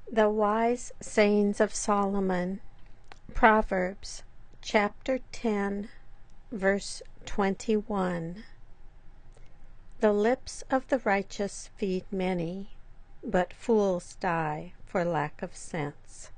The Wise Sayings of Solomon. Proverbs chapter 10, verse 21. The lips of the righteous feed many, but fools die for lack of sense.